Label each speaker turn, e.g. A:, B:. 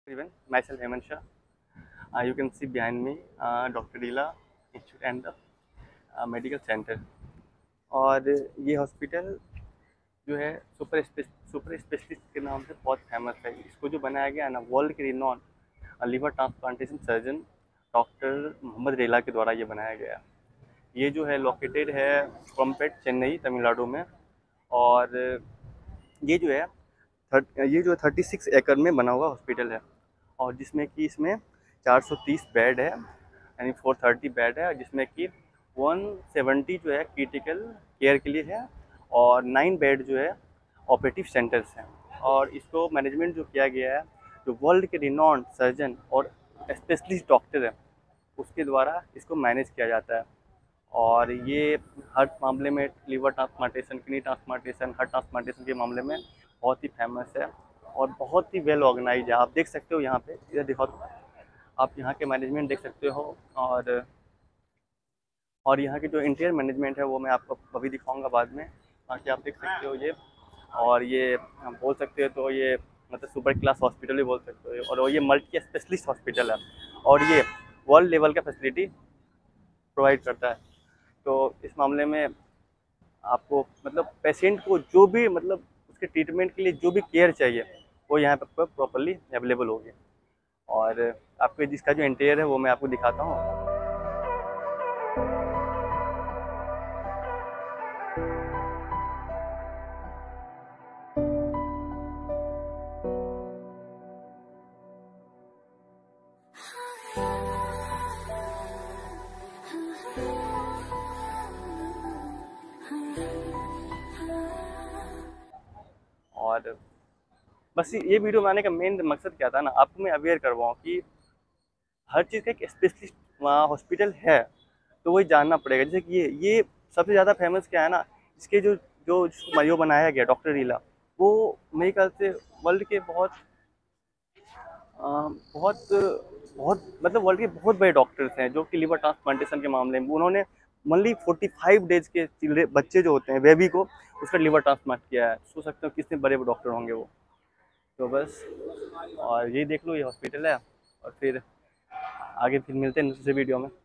A: Everyone, myself Hemant Shah. You can see behind me Dr. Leela Institute and the medical centre. और ये hospital जो है super specialist के नाम से बहुत फेमस है। इसको जो बनाया गया है ना, वर्ल्ड के renowned liver transplantation surgeon doctor Mohammed Rela के द्वारा ये बनाया गया है। ये जो है लोकेटेड है कोलमपेट, चेन्नई, तमिलनाडु में। और ये जो है 36 एकड़ में बना हुआ हॉस्पिटल है, और जिसमें कि इसमें 430 बेड है, यानी 430 बेड है, जिसमें कि 170 जो है क्रिटिकल केयर के लिए है, और 9 बेड जो है ऑपरेटिव सेंटर्स हैं। और इसको मैनेजमेंट जो किया गया है, जो वर्ल्ड के रिनॉन्ड सर्जन और स्पेशलिस्ट डॉक्टर है, उसके द्वारा इसको मैनेज किया जाता है। और ये हर मामले में liver transplantation, kidney transplantation, heart transplantation के मामले में बहुत ही फेमस है और बहुत ही वेल ऑर्गेनाइज है। आप देख सकते हो यहाँ पे, इधर देखो, आप यहाँ के मैनेजमेंट देख सकते हो। और यहाँ की जो इंटीरियर मैनेजमेंट है वो मैं आपको अभी दिखाऊंगा बाद में। बाकी आप देख सकते हो ये, और ये हम बोल सकते हो तो ये मतलब सुपर क्लास हॉस्पिटल भी बोल सकते हो, और ये मल्टी स्पेशलिस्ट हॉस्पिटल है, और ये वर्ल्ड लेवल का फैसिलिटी प्रोवाइड करता है। तो इस मामले में आपको मतलब पेशेंट को जो भी मतलब उसके ट्रीटमेंट के लिए जो भी केयर चाहिए वो यहाँ पर प्रॉपरली अवेलेबल होगी। और आपको जिसका जो इंटीरियर है वो मैं आपको दिखाता हूँ। और बस ये वीडियो बनाने का मेन मकसद क्या था ना, आपको मैं अवेयर करवाऊँ कि हर चीज़ का एक स्पेशलिस्ट वहाँ हॉस्पिटल है, तो वही जानना पड़ेगा। जैसे कि ये सबसे ज़्यादा फेमस क्या है ना, इसके जो जो जिसको मयो बनाया गया डॉक्टर रीला, वो मेरे ख्याल से वर्ल्ड के बहुत बहुत मतलब वर्ल्ड के बहुत बड़े डॉक्टर्स हैं जो कि लिवर ट्रांसप्लांटेशन के मामले में उन्होंने ओनली 45 डेज के चिल्ड्रे बच्चे जो होते हैं, बेबी को, उसका लिवर ट्रांसप्लांट किया है। सोच सकते हो कितने बड़े डॉक्टर होंगे वो। तो बस, और यही देख लो, ये हॉस्पिटल है। और फिर आगे फिर मिलते हैं दूसरे वीडियो में।